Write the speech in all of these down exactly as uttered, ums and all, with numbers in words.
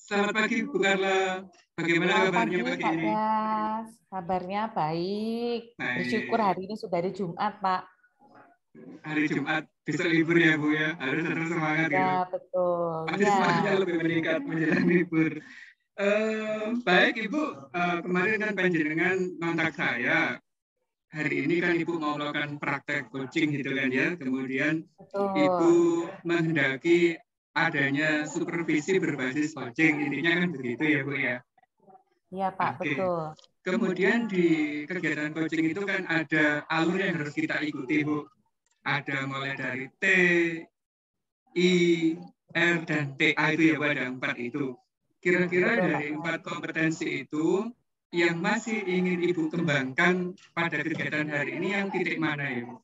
Selamat pagi Bu Carla. Bagaimana Selamat kabarnya pagi pagi Pak ini? Das. Kabarnya baik. Bersyukur Baik. hari ini sudah hari Jumat, Pak. Hari Jumat, besok libur ya Bu ya. Harus tetap semangat gitu. Ya, betul. Pasti Ya. semangatnya lebih meningkat menjelang libur. Eh, baik Ibu, eh, kemarin kan panjenengan kontak saya. Hari ini kan Ibu mau melakukan praktek coaching gitu kan ya. Kemudian Ibu Betul. menghendaki adanya supervisi berbasis coaching. Intinya kan begitu ya Bu ya. Iya, Pak, Oke. betul. Kemudian di kegiatan coaching itu kan ada alur yang harus kita ikuti, Bu. Ada mulai dari T, I, R, dan T A itu ya, Bu, ada empat itu. Kira-kira Betul, Pak dari Das. empat kompetensi itu, yang masih ingin Ibu kembangkan pada kegiatan hari ini yang titik mana ya, Bu?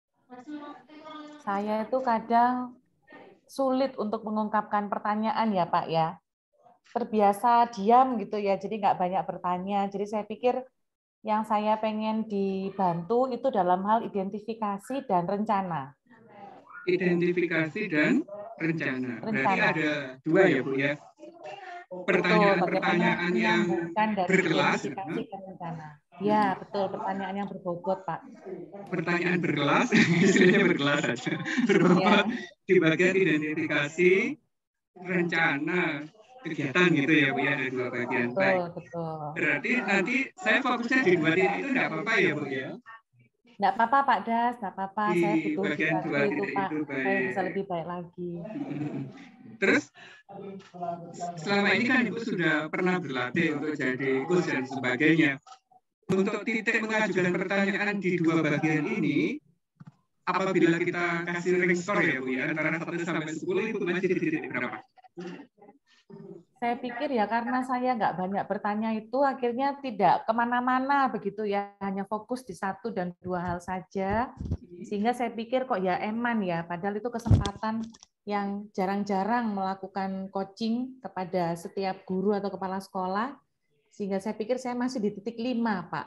Saya itu kadang sulit untuk mengungkapkan pertanyaan ya, Pak ya. Terbiasa diam gitu ya, jadi nggak banyak bertanya. Jadi saya pikir yang saya pengen dibantu itu dalam hal identifikasi dan rencana. Identifikasi dan rencana. Berarti Rencana. ada dua ya, Bu ya? Betul, bagaimana Pertanyaan-pertanyaan yang menyambungkan dari berkelas, identifikasi ke rencana. Ya, betul, pertanyaan yang berbobot, Pak. pertanyaan berkelas, istilahnya berkelas saja, berbobot Ya, di bagian identifikasi, rencana, kegiatan gitu ya Bu ya, ada dua bagian. betul, Baik, betul. berarti nanti saya fokusnya di dua titik itu tidak apa-apa ya Bu ya? Enggak apa-apa, Pak Das, enggak apa-apa. Di Saya butuh bagian dibantu dua itu, titik Pak, itu supaya bisa baik. lebih baik lagi. Terus selama ini kan Ibu sudah pernah berlatih untuk jadi coach dan sebagainya. Untuk titik mengajukan pertanyaan di dua bagian ini, apabila kita kasih ranking score ya Bu ya, antara satu sampai sepuluh Ibu masih di titik berapa? Saya pikir ya karena saya nggak banyak bertanya itu akhirnya tidak kemana-mana begitu ya, hanya fokus di satu dan dua hal saja. Sehingga saya pikir kok ya eman ya, padahal itu kesempatan yang jarang-jarang melakukan coaching kepada setiap guru atau kepala sekolah. Sehingga saya pikir saya masih di titik lima, Pak.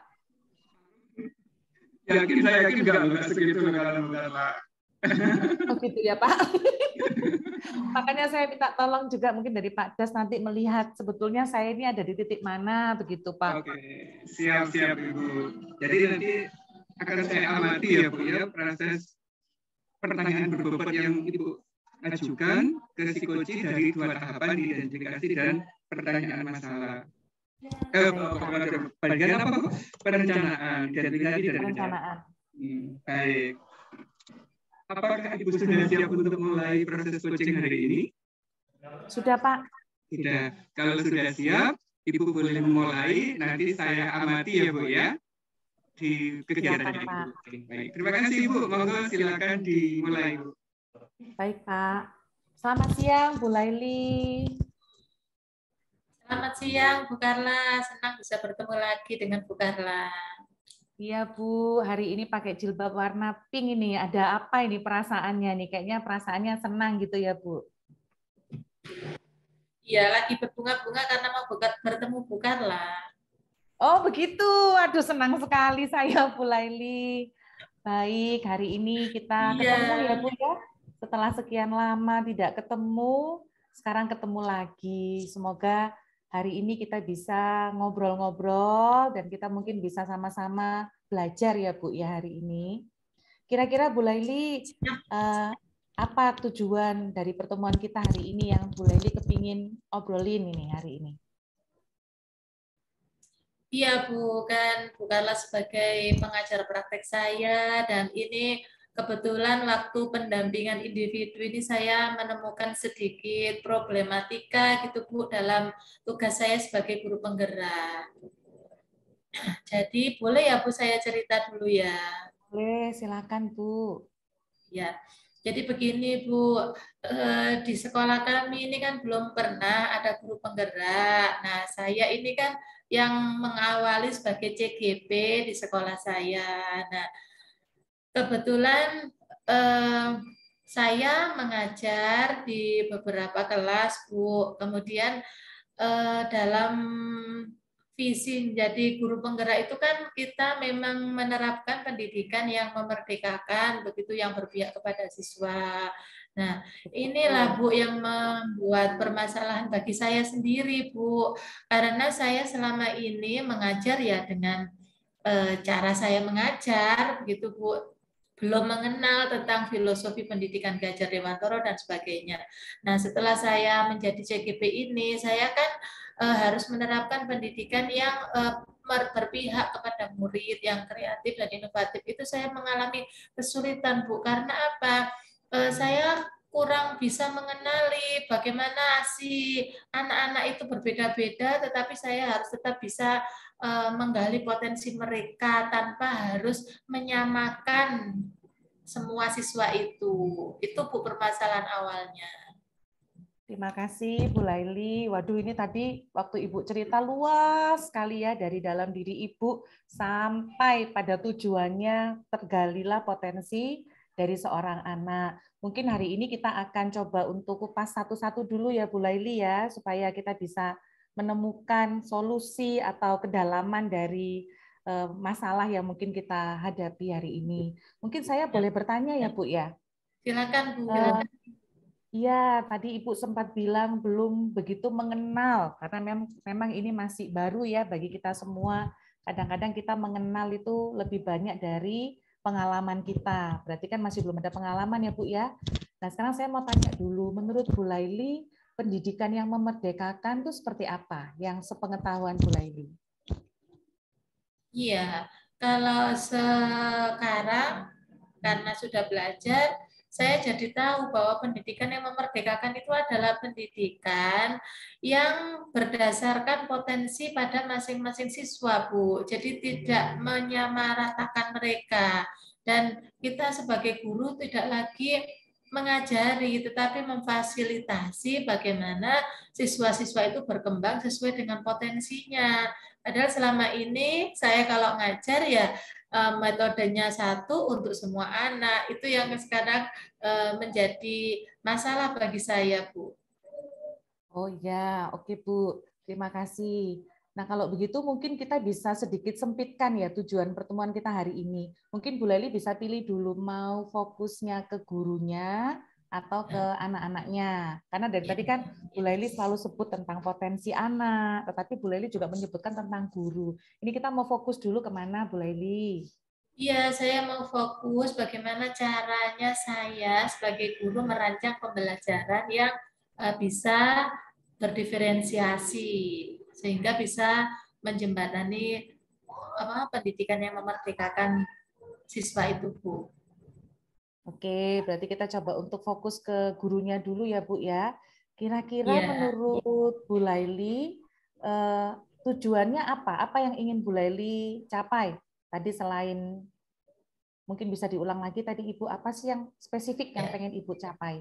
Yakin, saya yakin nggak nggak segitu kalau bukan Pak. Oh gitu ya, Pak. Makanya saya minta tolong juga mungkin dari Pak Das nanti melihat sebetulnya saya ini ada di titik mana begitu, Pak. Oke, siap-siap Ibu. Jadi nanti akan saya amati ya Bu ya proses pertanyaan berbobot yang Ibu ajukan ke psikoci dari dua tahapan identifikasi dan pertanyaan masalah. Eh, bagian apa Bu? Perencanaan, identifikasi dan Perencanaan. Hmm, baik. Apakah Ibu sudah siap untuk mulai proses coaching hari ini? Sudah, Pak. Sudah. Kalau sudah siap, Ibu boleh memulai. Nanti saya amati ya Bu ya di kegiatan Silakan, ini. Pak. Baik. Terima kasih Ibu. Monggo silakan dimulai Bu. Baik, Pak. Selamat siang, Bu Laili. Selamat siang, Bu Carla. Senang bisa bertemu lagi dengan Bu Carla. Iya, Bu. Hari ini pakai jilbab warna pink ini. Ada apa ini perasaannya nih? Kayaknya perasaannya senang gitu ya, Bu. Iya, lagi berbunga-bunga karena mau bertemu Bu Carla. Oh, begitu. Aduh, senang sekali saya, Bu Laili. Baik, hari ini kita Iya. ketemu ya, Bu ya. Setelah sekian lama tidak ketemu, sekarang ketemu lagi. Semoga hari ini kita bisa ngobrol-ngobrol dan kita mungkin bisa sama-sama belajar ya, Bu ya hari ini. Kira-kira Bu Laili, eh, apa tujuan dari pertemuan kita hari ini yang Bu Laili kepingin obrolin ini hari ini? Iya Bu, kan Bu Carla sebagai pengajar praktek saya dan ini kebetulan waktu pendampingan individu ini saya menemukan sedikit problematika gitu Bu dalam tugas saya sebagai guru penggerak. Jadi boleh ya Bu saya cerita dulu ya? Boleh, silakan Bu. Ya, jadi begini Bu, eh, di sekolah kami ini kan belum pernah ada guru penggerak. Nah, saya ini kan yang mengawali sebagai C G P di sekolah saya. Nah, kebetulan eh, saya mengajar di beberapa kelas Bu. Kemudian eh, dalam visi menjadi guru penggerak itu kan kita memang menerapkan pendidikan yang memerdekakan, begitu yang berpihak kepada siswa. Nah, inilah Bu yang membuat permasalahan bagi saya sendiri, Bu. Karena saya selama ini mengajar ya dengan e, cara saya mengajar, begitu Bu. Belum mengenal tentang filosofi pendidikan Ki Hajar Dewantoro dan sebagainya. Nah, setelah saya menjadi C G P ini, saya kan e, harus menerapkan pendidikan yang e, berpihak kepada murid yang kreatif dan inovatif. Itu saya mengalami kesulitan, Bu. Karena apa? Saya kurang bisa mengenali bagaimana si anak-anak itu berbeda-beda, tetapi saya harus tetap bisa menggali potensi mereka tanpa harus menyamakan semua siswa itu. Itu Bu permasalahan awalnya. Terima kasih Bu Laili. Waduh, ini tadi waktu Ibu cerita luas sekali ya, dari dalam diri Ibu sampai pada tujuannya tergalilah potensi dari seorang anak. Mungkin hari ini kita akan coba untuk kupas satu-satu dulu ya Bu Laili ya, supaya kita bisa menemukan solusi atau kedalaman dari masalah yang mungkin kita hadapi hari ini. Mungkin saya boleh bertanya ya Bu ya? Silakan Bu. Uh, Iya, tadi Ibu sempat bilang belum begitu mengenal, karena memang, memang ini masih baru ya bagi kita semua. Kadang-kadang kita mengenal itu lebih banyak dari pengalaman kita. Berarti kan masih belum ada pengalaman ya Bu ya. Nah sekarang saya mau tanya dulu, menurut Bu Laili, pendidikan yang memerdekakan itu seperti apa? Yang sepengetahuan Bu Laili. Iya, kalau sekarang karena sudah belajar, saya jadi tahu bahwa pendidikan yang memerdekakan itu adalah pendidikan yang berdasarkan potensi pada masing-masing siswa, Bu. Jadi tidak menyamaratakan mereka. Dan kita sebagai guru tidak lagi mengajari, tetapi memfasilitasi bagaimana siswa-siswa itu berkembang sesuai dengan potensinya. Padahal selama ini saya kalau ngajar ya metodenya satu untuk semua anak, itu yang sekarang menjadi masalah bagi saya, Bu. Oh ya, oke Bu, terima kasih. Nah kalau begitu mungkin kita bisa sedikit sempitkan ya tujuan pertemuan kita hari ini. Mungkin Bu Laili bisa pilih dulu mau fokusnya ke gurunya atau ke anak-anaknya. Karena dari tadi kan Bu Laili selalu sebut tentang potensi anak, tetapi Bu Laili juga menyebutkan tentang guru. Ini kita mau fokus dulu kemana Bu Laili? Iya, saya mau fokus bagaimana caranya saya sebagai guru merancang pembelajaran yang bisa berdiferensiasi sehingga bisa menjembatani apa pendidikan yang memerdekakan siswa itu, Bu. Oke, berarti kita coba untuk fokus ke gurunya dulu ya, Bu ya. Kira-kira ya. menurut Bu Laili eh, tujuannya apa? Apa yang ingin Bu Laili capai? Tadi selain mungkin bisa diulang lagi tadi Ibu, apa sih yang spesifik yang pengen Ibu capai?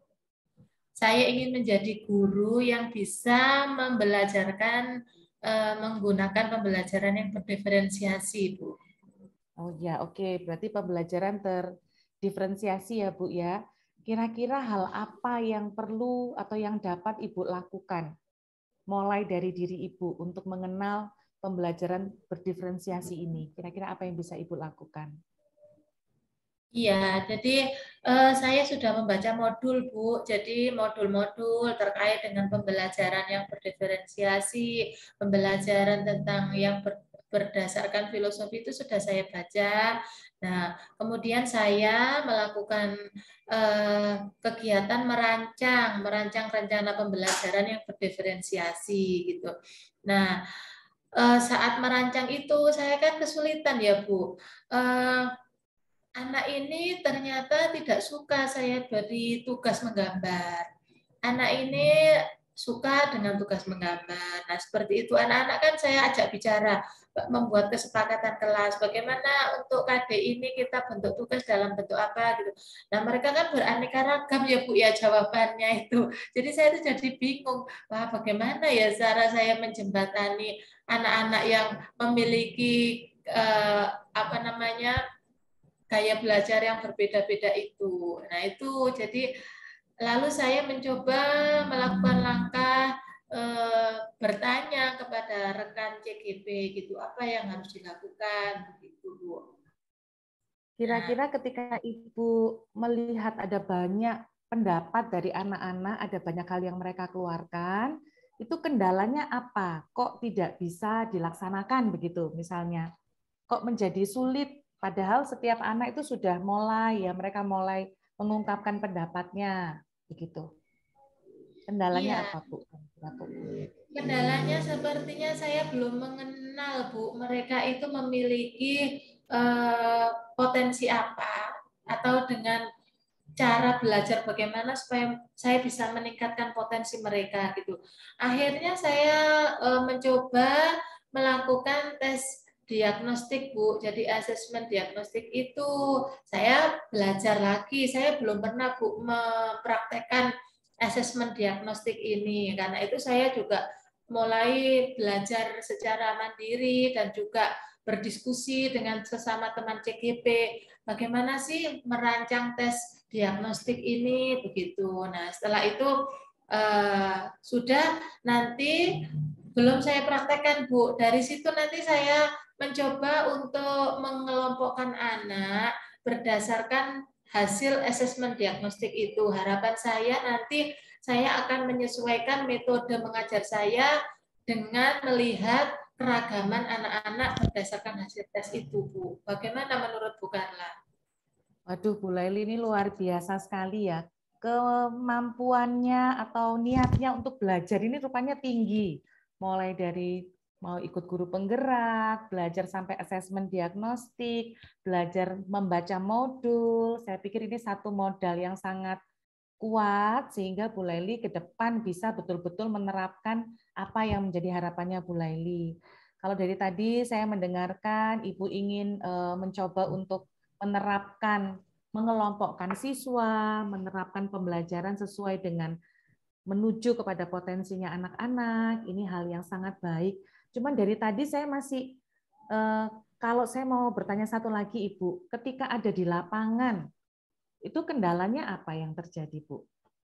Saya ingin menjadi guru yang bisa membelajarkan eh, menggunakan pembelajaran yang berdiferensiasi, Bu. Oh ya, oke. Berarti pembelajaran terdiferensiasi ya, Bu ya. Kira-kira hal apa yang perlu atau yang dapat Ibu lakukan mulai dari diri Ibu untuk mengenal pembelajaran berdiferensiasi ini? Kira-kira apa yang bisa Ibu lakukan? Iya, jadi uh, saya sudah membaca modul, Bu. Jadi modul-modul terkait dengan pembelajaran yang berdiferensiasi, pembelajaran tentang yang ber, berdasarkan filosofi itu sudah saya baca. Nah, kemudian saya melakukan uh, kegiatan merancang, merancang rencana pembelajaran yang berdiferensiasi gitu. Nah, uh, saat merancang itu saya kan kesulitan ya, Bu. Uh, Anak ini ternyata tidak suka saya beri tugas menggambar. Anak ini suka dengan tugas menggambar. Nah, seperti itu. Anak-anak kan saya ajak bicara, membuat kesepakatan kelas. Bagaimana untuk K D ini kita bentuk tugas dalam bentuk apa gitu. Nah, mereka kan beraneka ragam ya Bu ya jawabannya itu. Jadi saya itu jadi bingung. Wah, bagaimana ya cara saya menjembatani anak-anak yang memiliki eh, apa namanya gaya belajar yang berbeda-beda itu. Nah itu jadi lalu saya mencoba melakukan langkah eh, bertanya kepada rekan C G P gitu apa yang harus dilakukan gitu Bu. Kira-kira ketika Ibu melihat ada banyak pendapat dari anak-anak, ada banyak hal yang mereka keluarkan, itu kendalanya apa? Kok tidak bisa dilaksanakan begitu misalnya? Kok menjadi sulit? Padahal setiap anak itu sudah mulai ya mereka mulai mengungkapkan pendapatnya begitu. Kendalanya Iya. apa, Bu? Kendalanya sepertinya saya belum mengenal, Bu. Mereka itu memiliki eh, potensi apa atau dengan cara belajar bagaimana supaya saya bisa meningkatkan potensi mereka gitu. Akhirnya saya uh, mencoba melakukan tes diagnostik, Bu. Jadi asesmen diagnostik itu saya belajar lagi. Saya belum pernah, Bu, mempraktekkan asesmen diagnostik ini. Karena itu saya juga mulai belajar secara mandiri dan juga berdiskusi dengan sesama teman C G P. Bagaimana sih merancang tes diagnostik ini begitu. Nah, setelah itu uh, sudah nanti belum saya praktekkan, Bu. Dari situ nanti saya mencoba untuk mengelompokkan anak berdasarkan hasil asesmen diagnostik itu. Harapan saya nanti saya akan menyesuaikan metode mengajar saya dengan melihat keragaman anak-anak berdasarkan hasil tes itu, Bu. Bagaimana menurut Bu Carla? Waduh, Bu Laili ini luar biasa sekali ya. Kemampuannya atau niatnya untuk belajar ini rupanya tinggi. Mulai dari mau ikut guru penggerak, belajar sampai asesmen diagnostik, belajar membaca modul. Saya pikir ini satu modal yang sangat kuat sehingga Bu Laili ke depan bisa betul-betul menerapkan apa yang menjadi harapannya Bu Laili. Kalau dari tadi saya mendengarkan Ibu ingin mencoba untuk menerapkan, mengelompokkan siswa, menerapkan pembelajaran sesuai dengan menuju kepada potensinya anak-anak. Ini hal yang sangat baik. Cuman dari tadi saya masih, kalau saya mau bertanya satu lagi Ibu, ketika ada di lapangan, itu kendalanya apa yang terjadi, Bu?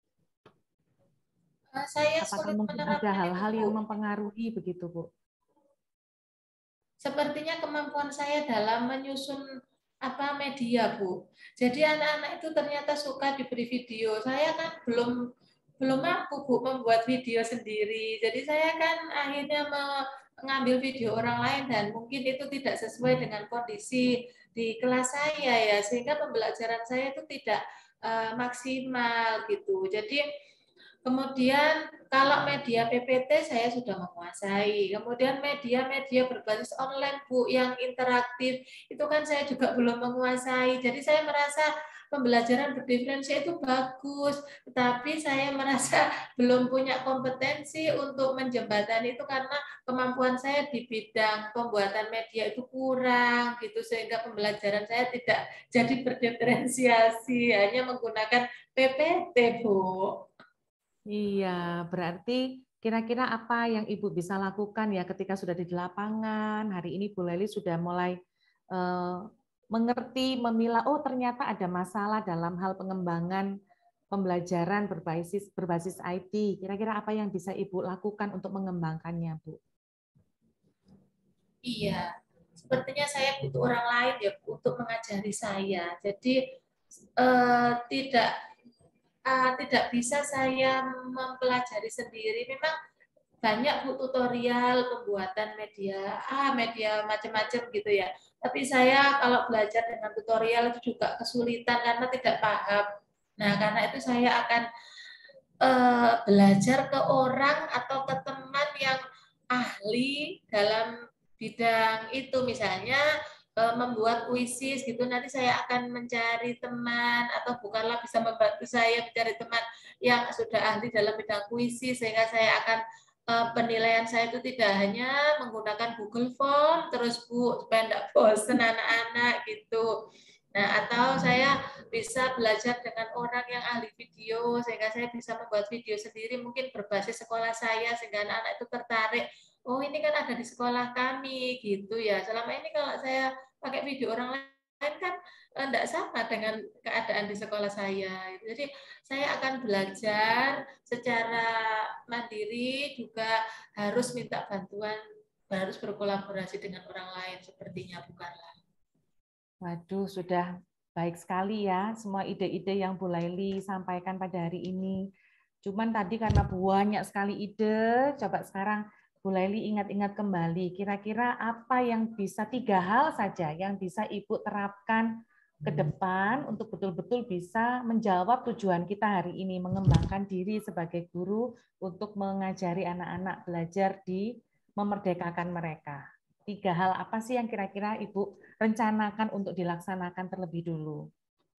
Saya Apakah sulit mungkin ada hal-hal itu, yang mempengaruhi begitu, Bu? Sepertinya kemampuan saya dalam menyusun apa media, Bu. Jadi anak-anak itu ternyata suka diberi video. Saya kan belum belum mampu, Bu, membuat video sendiri. Jadi saya kan akhirnya mengambil video orang lain dan mungkin itu tidak sesuai dengan kondisi di kelas saya ya, sehingga pembelajaran saya itu tidak uh, maksimal gitu. Jadi kemudian kalau media P P T saya sudah menguasai. Kemudian media-media berbasis online, Bu, yang interaktif, itu kan saya juga belum menguasai. Jadi saya merasa pembelajaran berdiferensi itu bagus, tetapi saya merasa belum punya kompetensi untuk menjembatani itu karena kemampuan saya di bidang pembuatan media itu kurang gitu, sehingga pembelajaran saya tidak jadi berdiferensiasi, hanya menggunakan P P T, Bu. Iya, berarti kira-kira apa yang Ibu bisa lakukan ya ketika sudah di lapangan? Hari ini Bu Leli sudah mulai eh, mengerti, memilah, oh ternyata ada masalah dalam hal pengembangan pembelajaran berbasis berbasis I T. Kira-kira apa yang bisa Ibu lakukan untuk mengembangkannya, Bu? Iya, sepertinya saya butuh orang lain ya untuk mengajari saya. Jadi eh, tidak uh, tidak bisa saya mempelajari sendiri. Memang banyak Bu tutorial pembuatan media, ah media macam-macam gitu ya. Tapi saya kalau belajar dengan tutorial itu juga kesulitan karena tidak paham. Nah, karena itu saya akan uh, belajar ke orang atau ke teman yang ahli dalam bidang itu, misalnya membuat puisi gitu. Nanti saya akan mencari teman atau bukanlah bisa membantu saya mencari teman yang sudah ahli dalam bidang puisi, sehingga saya akan penilaian saya itu tidak hanya menggunakan Google Form terus, Bu, supaya tidak bosan anak-anak gitu. Nah, atau saya bisa belajar dengan orang yang ahli video sehingga saya bisa membuat video sendiri mungkin berbasis sekolah saya sehingga anak-anak itu tertarik. Oh, ini kan ada di sekolah kami gitu ya. Selama ini kalau saya pakai video orang lain kan tidak sama dengan keadaan di sekolah saya. Jadi saya akan belajar secara mandiri, juga harus minta bantuan, harus berkolaborasi dengan orang lain sepertinya, bukanlah. Waduh, sudah baik sekali ya semua ide-ide yang Bu Laili sampaikan pada hari ini. Cuman tadi karena banyak sekali ide, coba sekarang Bu Laili ingat-ingat kembali, kira-kira apa yang bisa, tiga hal saja yang bisa Ibu terapkan ke depan untuk betul-betul bisa menjawab tujuan kita hari ini, mengembangkan diri sebagai guru untuk mengajari anak-anak belajar di memerdekakan mereka. Tiga hal apa sih yang kira-kira Ibu rencanakan untuk dilaksanakan terlebih dulu?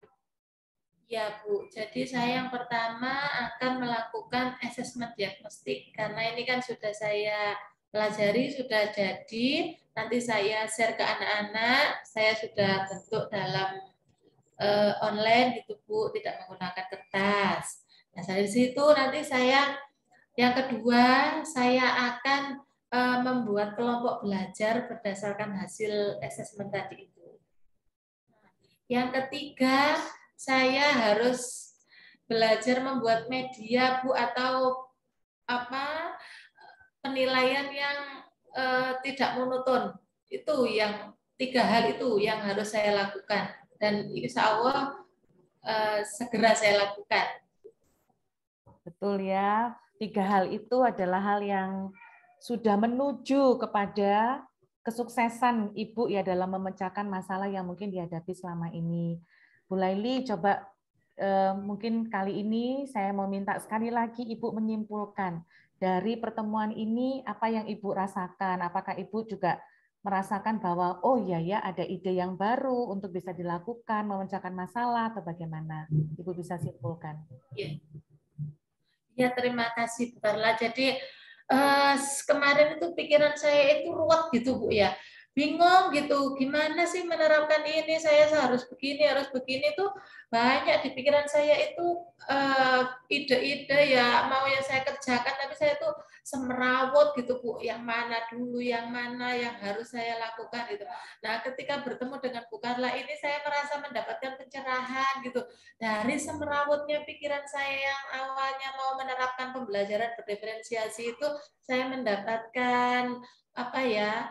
Ya Bu, jadi saya yang pertama akan melakukan asesmen diagnostik, karena ini kan sudah saya pelajari, sudah jadi, nanti saya share ke anak-anak, saya sudah bentuk dalam Uh, online gitu Bu, tidak menggunakan kertas. Nah dari situ nanti saya yang kedua saya akan uh, membuat kelompok belajar berdasarkan hasil asesmen tadi itu. Yang ketiga saya harus belajar membuat media Bu, atau apa penilaian yang uh, tidak monoton. Itu yang tiga hal itu yang harus saya lakukan. Dan insya Allah eh, segera saya lakukan. Betul ya, tiga hal itu adalah hal yang sudah menuju kepada kesuksesan Ibu ya dalam memecahkan masalah yang mungkin dihadapi selama ini. Bu Laili, coba eh, mungkin kali ini saya mau minta sekali lagi Ibu menyimpulkan dari pertemuan ini apa yang Ibu rasakan. Apakah Ibu juga merasakan bahwa oh iya ya ada ide yang baru untuk bisa dilakukan, memecahkan masalah atau bagaimana? Ibu bisa simpulkan. Ya, ya terima kasih Bu Carla. Jadi uh, kemarin itu pikiran saya itu ruwet gitu Bu ya. Bingung gitu, gimana sih menerapkan ini, saya harus begini, harus begini tuh banyak di pikiran saya itu ide-ide uh, ya mau yang saya kerjakan, tapi saya tuh semerawut gitu Bu, yang mana dulu, yang mana yang harus saya lakukan gitu. Nah ketika bertemu dengan Bu Carla ini saya merasa mendapatkan pencerahan gitu, dari semerawutnya pikiran saya yang awalnya mau menerapkan pembelajaran berdiferensiasi itu, saya mendapatkan apa ya,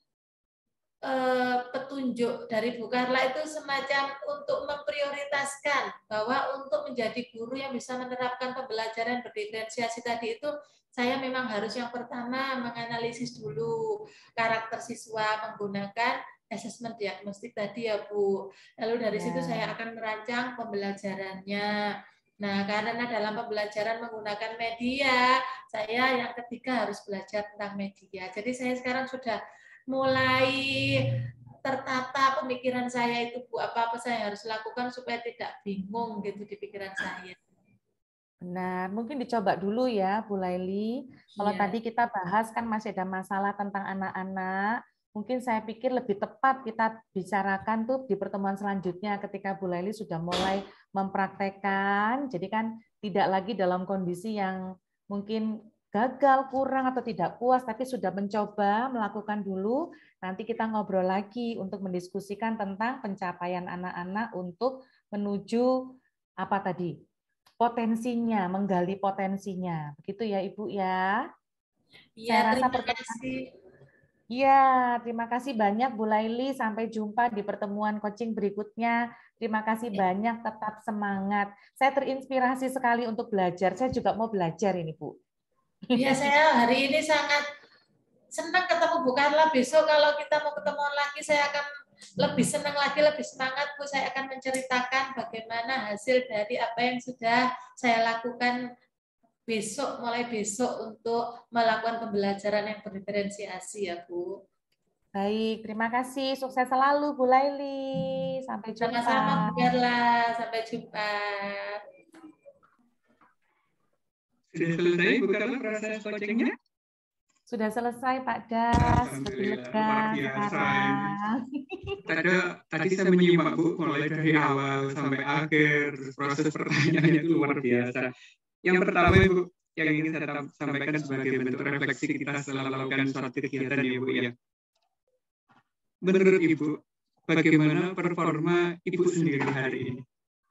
petunjuk dari Bu Carla itu semacam untuk memprioritaskan bahwa untuk menjadi guru yang bisa menerapkan pembelajaran berdiferensiasi tadi itu, saya memang harus yang pertama menganalisis dulu karakter siswa menggunakan asesmen diagnostik tadi ya Bu. Lalu dari ya. situ saya akan merancang pembelajarannya. Nah, karena dalam pembelajaran menggunakan media, saya yang ketiga harus belajar tentang media. Jadi saya sekarang sudah mulai tertata pemikiran saya itu Bu, apa-apa saya harus lakukan supaya tidak bingung gitu di pikiran saya. Benar, mungkin dicoba dulu ya Bu Laili. Kalau yeah. tadi kita bahas kan masih ada masalah tentang anak-anak, mungkin saya pikir lebih tepat kita bicarakan tuh di pertemuan selanjutnya ketika Bu Laili sudah mulai mempraktekkan, jadi kan tidak lagi dalam kondisi yang mungkin gagal, kurang, atau tidak puas, tapi sudah mencoba melakukan dulu, nanti kita ngobrol lagi untuk mendiskusikan tentang pencapaian anak-anak untuk menuju apa tadi? Potensinya, menggali potensinya. Begitu ya Ibu ya? Iya, terima kasih. Iya, terima kasih banyak Bu Laili. Sampai jumpa di pertemuan coaching berikutnya. Terima kasih banyak, tetap semangat. Saya terinspirasi sekali untuk belajar. Saya juga mau belajar ini Bu. Ya, saya hari ini sangat senang ketemu Bu Carla. Besok kalau kita mau ketemuan lagi, saya akan lebih senang lagi, lebih semangat Bu. Saya akan menceritakan bagaimana hasil dari apa yang sudah saya lakukan besok, mulai besok untuk melakukan pembelajaran yang berdiferensiasi ya Bu. Baik, terima kasih. Sukses selalu Bu Laili. Sampai jumpa. Sama-sama Bu Carla. Sampai jumpa. Sudah selesai Bu Carla proses coachingnya? Sudah selesai Pak Das. Lebih lega sekarang. Tadi, tadi saya menyimak Bu mulai dari awal sampai akhir, proses pertanyaannya itu luar biasa. Yang pertama Ibu, yang ingin saya sampaikan sebagai bentuk refleksi kita setelah melakukan suatu kegiatan ya Bu ya. Menurut Ibu, bagaimana performa Ibu sendiri hari ini?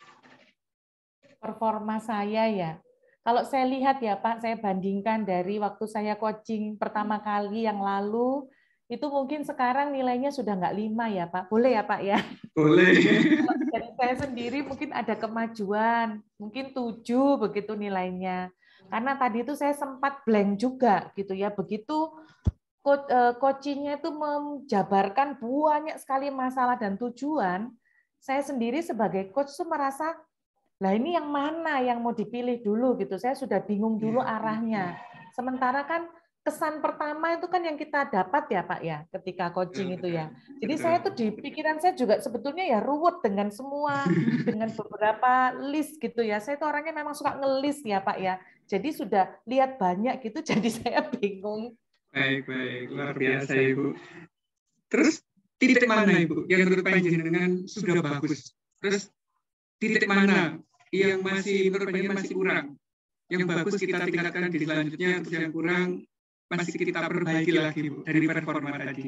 Performa saya ya. Kalau saya lihat ya Pak, saya bandingkan dari waktu saya coaching pertama kali yang lalu, itu mungkin sekarang nilainya sudah nggak lima ya Pak. Boleh ya Pak ya? Boleh. Dari saya sendiri mungkin ada kemajuan, mungkin tujuh begitu nilainya. Karena tadi itu saya sempat blank juga gitu ya. Begitu coachingnya itu menjabarkan banyak sekali masalah dan tujuan, saya sendiri sebagai coach tuh merasa, lah ini yang mana yang mau dipilih dulu gitu. Saya sudah bingung dulu arahnya. Sementara kan kesan pertama itu kan yang kita dapat ya Pak ya ketika coaching itu ya. Jadi saya tuh di pikiran saya juga sebetulnya ya ruwet dengan semua dengan beberapa list gitu ya. Saya tuh orangnya memang suka ngelis ya Pak ya. Jadi sudah lihat banyak gitu jadi saya bingung. Baik, baik. Luar biasa Ibu. Terus titik mana Ibu yang menurut panjenengan sudah bagus? Terus titik mana yang masih menurut panjenengan masih kurang? Yang bagus kita tingkatkan di selanjutnya, terus yang kurang masih kita perbaiki lagi Bu, dari performa tadi.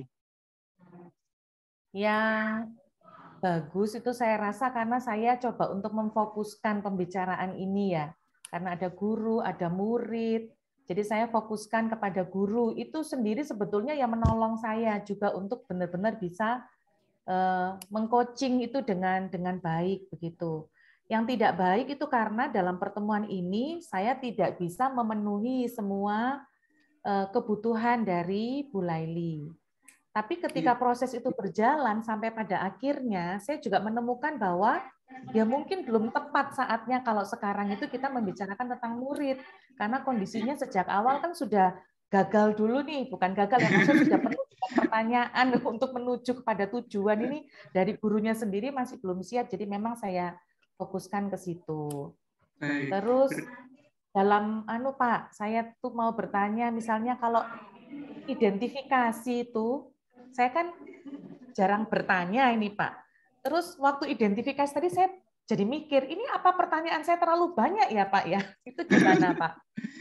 Yang bagus itu saya rasa karena saya coba untuk memfokuskan pembicaraan ini ya. Karena ada guru, ada murid. Jadi saya fokuskan kepada guru. Itu sendiri sebetulnya yang menolong saya juga untuk benar-benar bisa uh, mengcoaching itu dengan dengan baik begitu. Yang tidak baik itu karena dalam pertemuan ini saya tidak bisa memenuhi semua kebutuhan dari Bu Laili. Tapi ketika proses itu berjalan sampai pada akhirnya, saya juga menemukan bahwa ya mungkin belum tepat saatnya kalau sekarang itu kita membicarakan tentang murid. Karena kondisinya sejak awal kan sudah gagal dulu nih, bukan gagal ya, maksudnya sudah penuh pertanyaan untuk menuju kepada tujuan ini dari gurunya sendiri masih belum siap, jadi memang saya fokuskan ke situ. Terus dalam anu Pak, saya tuh mau bertanya misalnya kalau identifikasi itu, saya kan jarang bertanya ini Pak. Terus waktu identifikasi tadi saya jadi mikir, ini apa pertanyaan saya terlalu banyak ya Pak ya? Itu gimana Pak?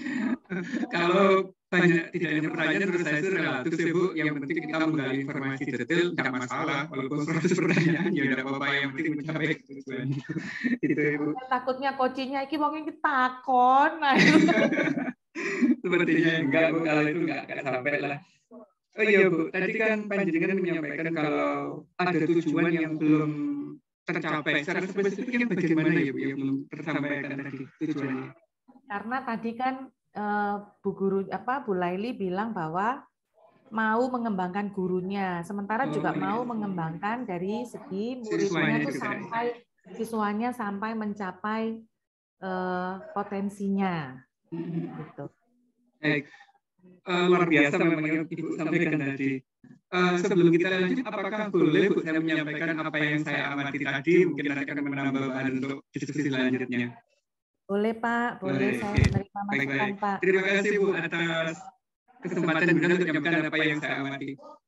Kalau banyak tidak hanya pertanyaan menurut saya itu relatif sih Bu. Yang penting kita menggali informasi detail, tidak masalah. Walaupun seratus pertanyaan ya tidak apa-apa, yang penting mencapai tujuan. Itu Ibu. Takutnya coachingnya iki mungkin takon. Nah, sepertinya enggak Bu, kalau itu enggak, enggak sampai lah. Oh iya Bu, tadi kan panjenengan menyampaikan kalau ada tujuan yang belum tercapai. Secara spesifik yang bagaimana ya Bu yang belum tersampaikan tadi tujuannya? Karena tadi kan Bu Guru apa Bu Laili bilang bahwa mau mengembangkan gurunya, sementara oh, juga iya. mau mengembangkan dari segi muridnya itu sampai siswanya sampai mencapai uh, potensinya. Gitu. Baik, uh, luar biasa memang yang Ibu sampaikan tadi. Uh, sebelum kita lanjut, apakah boleh Bu saya menyampaikan apa yang saya amati tadi? Mungkin nanti akan menambah bahan untuk diskusi selanjutnya. Boleh Pak, boleh, boleh. Saya menerima masukan Pak. Terima kasih Bu atas kesempatan juga untuk menyampaikan apa yang saya amati.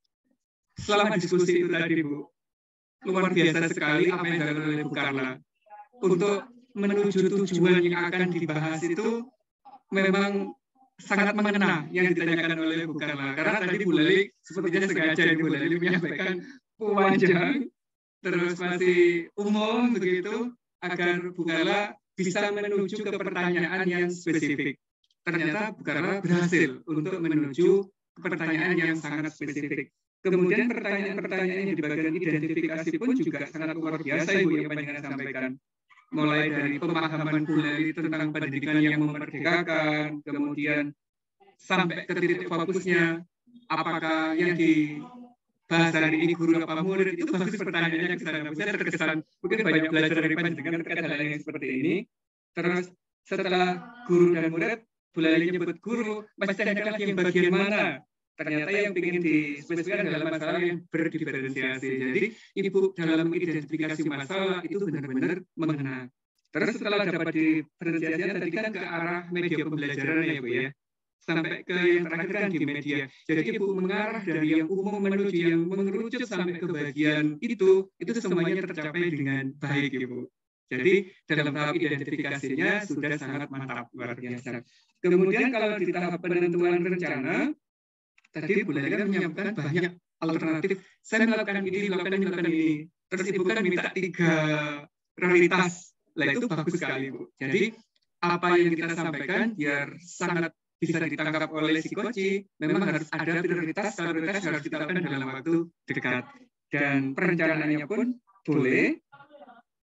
Selama diskusi itu tadi Bu, luar biasa sekali apa yang dilakukan oleh Bu Carla. Untuk menuju tujuan yang akan dibahas itu memang sangat mengena yang ditanyakan oleh Bu Carla. Karena tadi Bu Laili sepertinya sengaja Bu Laili menyampaikan panjang, terus masih umum begitu, agar Bu Carla bisa menuju ke pertanyaan yang spesifik. Ternyata Bu Carla berhasil untuk menuju ke pertanyaan yang sangat spesifik. Kemudian pertanyaan-pertanyaan yang di bagian identifikasi pun juga sangat luar biasa Ibu yang panjenengan sampaikan. Mulai dari pemahaman Bu Laili tentang pendidikan yang memerdekakan, kemudian sampai ke titik fokusnya, apakah yang dibahas hari ini guru apa murid, itu bagus pertanyaannya ke sana. Saya terkesan, mungkin banyak belajar dari panjenengan terkait hal yang seperti ini. Terus setelah guru dan murid, Bu Laili menyebut guru, masih ada lagi yang bagian mana? Ternyata yang ingin dispesifikkan adalah masalah yang berdiferensiasi. Jadi Ibu dalam identifikasi masalah itu benar-benar mengena. Terus setelah dapat diferensiasinya tadi kan ke arah media pembelajaran ya Bu ya. Sampai ke yang terakhir kan di media. Jadi Ibu mengarah dari yang umum menuju yang mengerucut sampai ke bagian itu, itu semuanya tercapai dengan baik Ibu. Jadi dalam tahap identifikasinya sudah sangat mantap, luar biasa. Kemudian kalau di tahap penentuan rencana, tadi Bu Laili kan menyampaikan banyak alternatif. Saya melakukan ini, melakukan ini, melakukan ini. Terus Ibu kan minta tiga prioritas. Lah itu bagus sekali Bu. Jadi apa yang kita sampaikan biar sangat bisa ditangkap oleh si coach, memang harus ada prioritas, prioritas harus kita lakukan dalam waktu dekat. Dan perencanaannya pun boleh,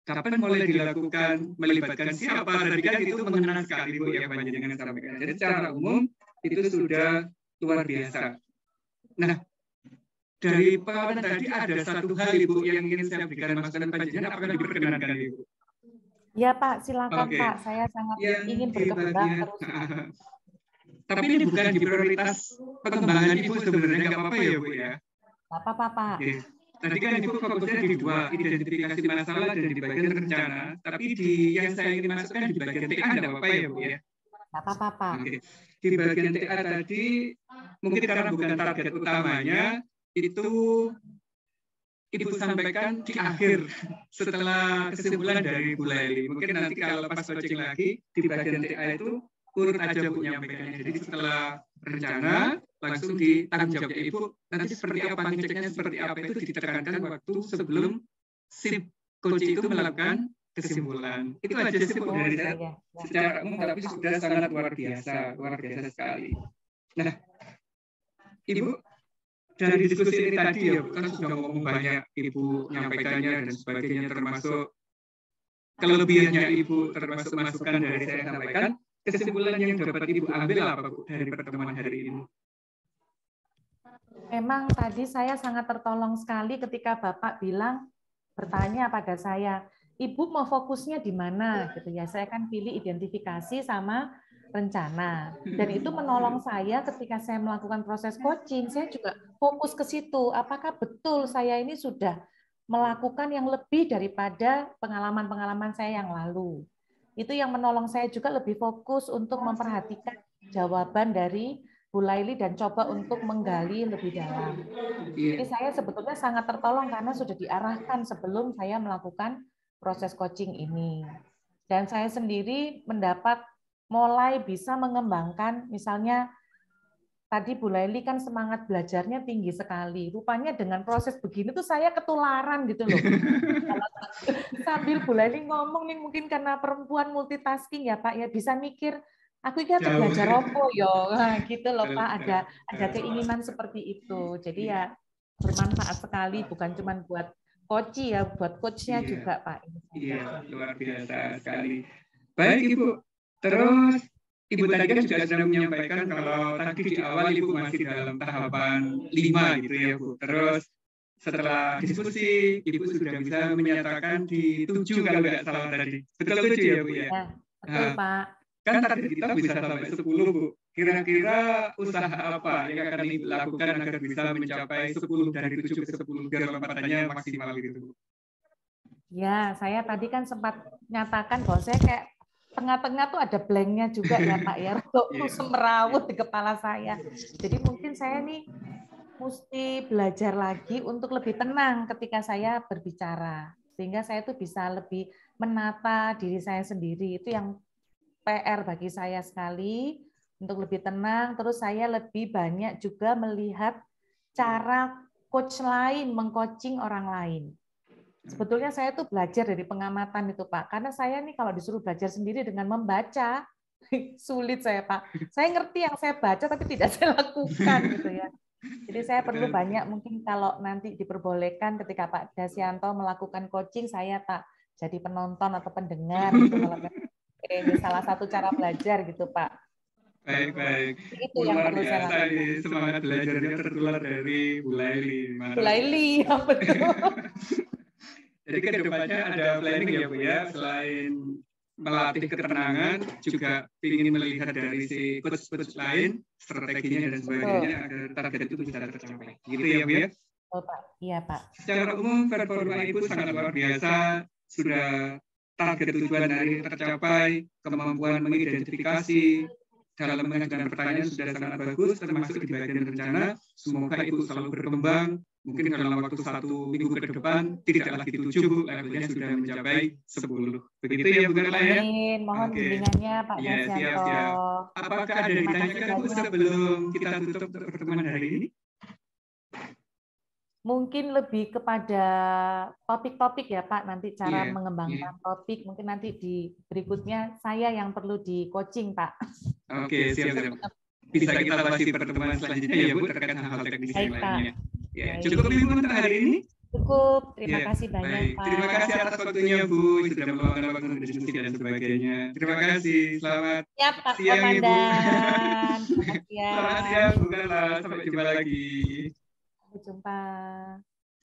kapan mulai dilakukan, melibatkan siapa, tadi kan itu mengenal sekali Bu yang panjenengan sampaikan. Jadi secara umum itu sudah luar biasa. Nah, dari pengalaman tadi ada satu hal Ibu yang ingin saya berikan masukan panjenengan, apakah diperkenankan Ibu? Ya Pak, silakan Oke. Pak. Saya sangat Yang ingin di berkembang bagian, terus. tapi ini bukan di prioritas pengembangan Ibu sebenarnya, nggak apa-apa ya Bu ya? Nggak apa-apa Pak. Oke. Tadi kan Ibu fokusnya di dua, identifikasi masalah dan di bagian rencana, tapi di yang saya ingin masukkan di bagian T A nggak apa-apa ya Bu ya? Nggak apa-apa Pak. Oke. Di bagian T A tadi, mungkin karena bukan target utamanya, itu Ibu sampaikan di akhir setelah kesimpulan dari Bu Laili. Mungkin nanti kalau pas coaching lagi di bagian T A itu urut aja Bu nyampaikannya. Jadi setelah rencana langsung di tanggung jawabnya Ibu nanti seperti apa, ngeceknya seperti apa itu ditekankan waktu sebelum sim coach itu melakukan kesimpulan. Itu aja sih Bu dari saya. Ya, ya. Secara umum tapi sudah sangat luar biasa, luar biasa sekali. Nah, Ibu dari diskusi ini tadi ya, kan sudah ngomong banyak Ibu nyampaikannya dan sebagainya, termasuk kelebihannya Ibu, termasuk masukan dari saya sampaikan. Kesimpulan yang dapat Ibu ambil apa Bu dari pertemuan hari ini? Memang tadi saya sangat tertolong sekali ketika Bapak bilang, bertanya pada saya, Ibu mau fokusnya di mana? Gitu ya. Saya kan pilih identifikasi sama rencana. Dan itu menolong saya ketika saya melakukan proses coaching, saya juga fokus ke situ. Apakah betul saya ini sudah melakukan yang lebih daripada pengalaman-pengalaman saya yang lalu. Itu yang menolong saya juga lebih fokus untuk memperhatikan jawaban dari Bu Laili dan coba untuk menggali lebih dalam. Jadi saya sebetulnya sangat tertolong karena sudah diarahkan sebelum saya melakukan proses coaching ini. Dan saya sendiri mendapat mulai bisa mengembangkan, misalnya tadi Bu Laili kan semangat belajarnya tinggi sekali. Rupanya dengan proses begini tuh saya ketularan gitu loh. Sambil Bu Laili ngomong nih, mungkin karena perempuan multitasking ya Pak, ya bisa mikir, aku ini harus belajar apa yo, nah, gitu loh Pak. Ada ada keinginan seperti itu. Jadi ya bermanfaat sekali, bukan cuma buat coach ya, buat coachnya iya, juga Pak. Iya, luar biasa sekali. Baik Ibu. Terus Ibu tadi kan juga sudah menyampaikan kalau tadi di awal Ibu masih dalam tahapan lima gitu ya Bu. Terus setelah diskusi Ibu sudah bisa menyatakan di tujuh kalau nggak salah tadi. Betul tujuh ya Bu ya? Ya, betul nah, Pak. Kan target kita bisa sampai sepuluh Bu. Kira-kira usaha apa yang akan Ibu lakukan agar bisa mencapai sepuluh dari tujuh ke sepuluh biar lompatannya maksimal gitu Bu? Ya, saya tadi kan sempat nyatakan bahwa saya kayak tengah-tengah tuh ada blanknya juga ya Pak ya, untuk yeah. semerawut di kepala saya. Jadi mungkin saya nih mesti belajar lagi untuk lebih tenang ketika saya berbicara, sehingga saya tuh bisa lebih menata diri saya sendiri. Itu yang P R bagi saya sekali, untuk lebih tenang. Terus saya lebih banyak juga melihat cara coach lain mengcoaching orang lain. Sebetulnya saya tuh belajar dari pengamatan itu Pak, karena saya nih kalau disuruh belajar sendiri dengan membaca sulit saya Pak. Saya ngerti yang saya baca tapi tidak saya lakukan gitu ya. Jadi saya perlu banyak, mungkin kalau nanti diperbolehkan ketika Pak Dasyanto melakukan coaching, saya tak jadi penonton atau pendengar gitu kalau ini salah satu cara belajar gitu Pak. Baik, baik. Itu yang perlu saya lakukan. Semangat belajarnya tertular dari Bu Laili. Bu Laili, ya betul. Jadi ke depannya ada planning ya Bu ya, selain melatih ketenangan, juga ingin melihat dari si coach-coach lain, strateginya dan sebagainya, agar target itu bisa tercapai. Gitu ya Bu ya? Oh Pak, iya Pak. Secara umum performa Ibu sangat luar biasa, sudah target tujuan dari tercapai, kemampuan mengidentifikasi, dalam mengajukan pertanyaan sudah sangat bagus, termasuk di bagian rencana. Semoga Ibu selalu berkembang. Mungkin dalam waktu satu minggu ke depan tidak lagi tujuh, levelnya sudah mencapai sepuluh. Begitu ya Bu Carla ya? Amin. Mohon okay. bimbingannya Pak ya, Dasyanto. Siap, siap. Apakah ada ditanyakan Bu sebelum kita tutup pertemuan hari ini? Mungkin lebih kepada topik-topik ya Pak, nanti cara yeah, mengembangkan yeah. topik. Mungkin nanti di berikutnya saya yang perlu di coaching Pak. Oke, okay, siap, siap. Bisa kita bahas di pertemuan selanjutnya ya Bu terkait hal-hal teknis yang lainnya. Ya, cukup Ibu untuk hari ini. Cukup. Terima Ya, kasih banyak, baik. Pak. Terima kasih atas waktunya, Bu. Sudah meluangkan waktu untuk diskusi dan sebagainya. Terima kasih. Selamat Siap, Pak siang, Ibu. Komandan. Selamat Selamat siang. siang, Bu Carla. Sampai jumpa lagi. Sampai jumpa.